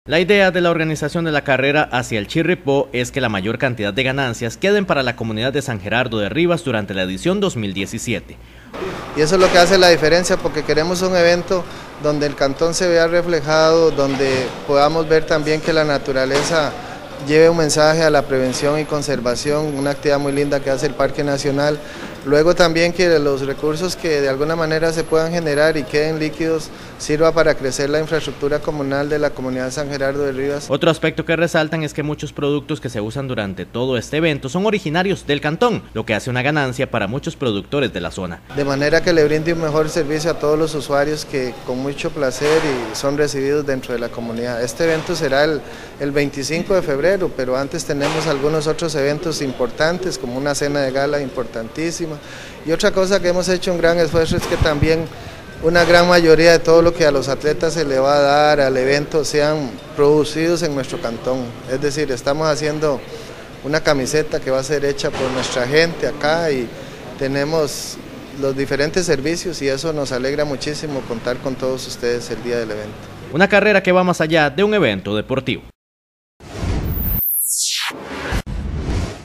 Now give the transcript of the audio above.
La idea de la organización de la carrera hacia el Chirripó es que la mayor cantidad de ganancias queden para la comunidad de San Gerardo de Rivas durante la edición 2017. Y eso es lo que hace la diferencia, porque queremos un evento donde el cantón se vea reflejado, donde podamos ver también que la naturaleza lleve un mensaje a la prevención y conservación, una actividad muy linda que hace el Parque Nacional. Luego también que los recursos que de alguna manera se puedan generar y queden líquidos sirva para crecer la infraestructura comunal de la comunidad de San Gerardo de Rivas. Otro aspecto que resaltan es que muchos productos que se usan durante todo este evento son originarios del cantón, lo que hace una ganancia para muchos productores de la zona. De manera que le brinde un mejor servicio a todos los usuarios que con mucho placer y son recibidos dentro de la comunidad. Este evento será el 25 de febrero, pero antes tenemos algunos otros eventos importantes como una cena de gala importantísima. Y otra cosa que hemos hecho un gran esfuerzo es que también una gran mayoría de todo lo que a los atletas se le va a dar al evento sean producidos en nuestro cantón. Es decir, estamos haciendo una camiseta que va a ser hecha por nuestra gente acá y tenemos los diferentes servicios y eso nos alegra muchísimo contar con todos ustedes el día del evento. Una carrera que va más allá de un evento deportivo.